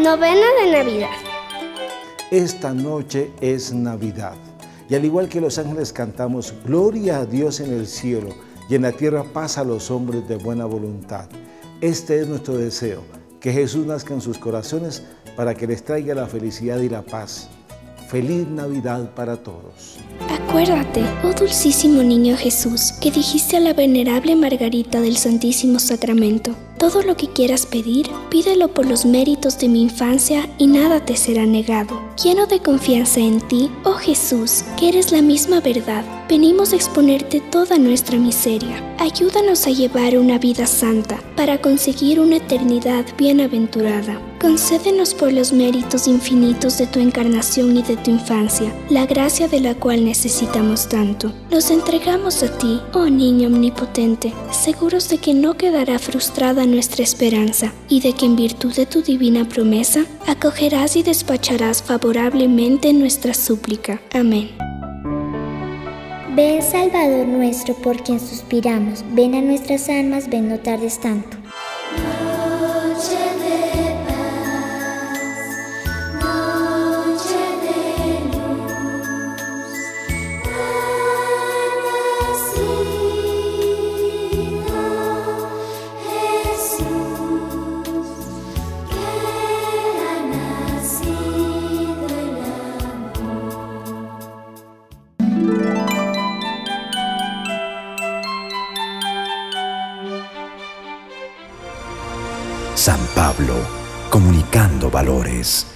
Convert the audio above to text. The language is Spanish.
Novena de Navidad. Esta noche es Navidad. Y al igual que los ángeles cantamos, gloria a Dios en el cielo y en la tierra paz a los hombres de buena voluntad. Este es nuestro deseo, que Jesús nazca en sus corazones para que les traiga la felicidad y la paz. Feliz Navidad para todos. Acuérdate, oh dulcísimo niño Jesús, que dijiste a la venerable Margarita del Santísimo Sacramento: todo lo que quieras pedir, pídelo por los méritos de mi infancia y nada te será negado. Lleno de confianza en ti, oh Jesús, que eres la misma verdad, venimos a exponerte toda nuestra miseria. Ayúdanos a llevar una vida santa para conseguir una eternidad bienaventurada. Concédenos por los méritos infinitos de tu encarnación y de tu infancia, la gracia de la cual necesitamos tanto. Nos entregamos a ti, oh niño omnipotente, seguros de que no quedará frustrada nuestra esperanza y de que en virtud de tu divina promesa, acogerás y despacharás favorablemente nuestra súplica. Amén. Ven, Salvador nuestro, por quien suspiramos. Ven a nuestras almas, ven, no tardes tanto. San Pablo, comunicando valores.